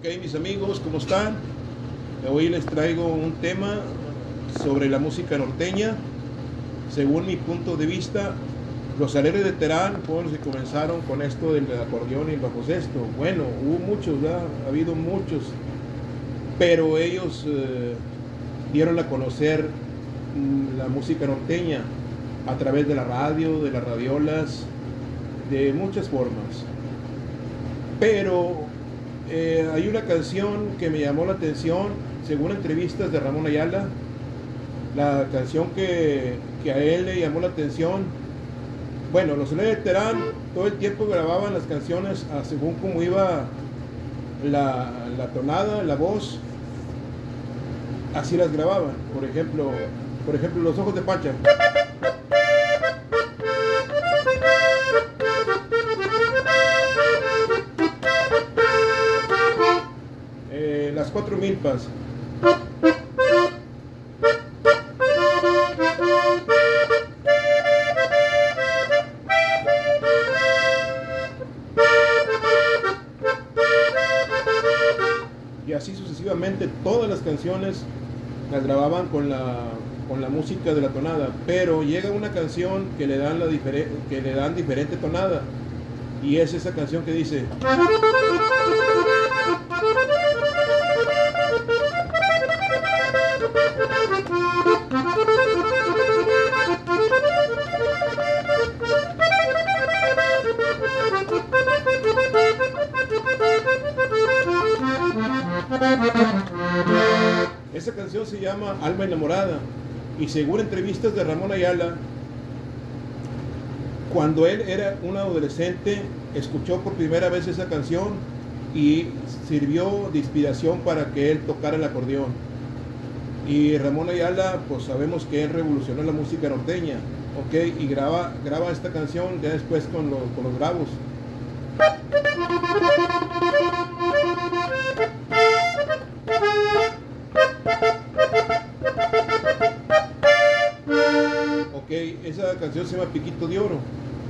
Ok, mis amigos, ¿cómo están? Hoy les traigo un tema sobre la música norteña. Según mi punto de vista, los Alegres de Terán fueron los que comenzaron con esto del acordeón y el bajo sexto. Bueno, hubo muchos, ¿verdad? Ha habido muchos, pero ellos dieron a conocer la música norteña a través de la radio, de las radiolas, de muchas formas. Pero hay una canción que me llamó la atención, según entrevistas de Ramón Ayala. La canción que a él le llamó la atención, bueno, los Alegres de Terán todo el tiempo grababan las canciones según cómo iba la tonada, la voz, así las grababan. Por ejemplo, Los Ojos de Pacha. Las Cuatro Milpas. Y así sucesivamente, todas las canciones las grababan con la música de la tonada, pero llega una canción que le dan diferente tonada, y es esa canción que dice: esa canción se llama Alma Enamorada. Y según entrevistas de Ramón Ayala, cuando él era un adolescente, escuchó por primera vez esa canción y sirvió de inspiración para que él tocara el acordeón. Y Ramón Ayala, pues sabemos que él revolucionó la música norteña, ¿ok? Y graba esta canción ya después con los Bravos. Esa canción se llama Piquito de Oro.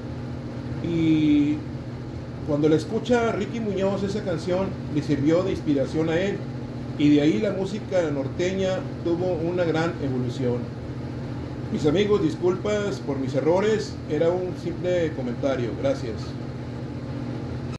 Y cuando la escucha Ricky Muñoz, esa canción le sirvió de inspiración a él, y de ahí la música norteña tuvo una gran evolución. Mis amigos, disculpas por mis errores, era un simple comentario. Gracias.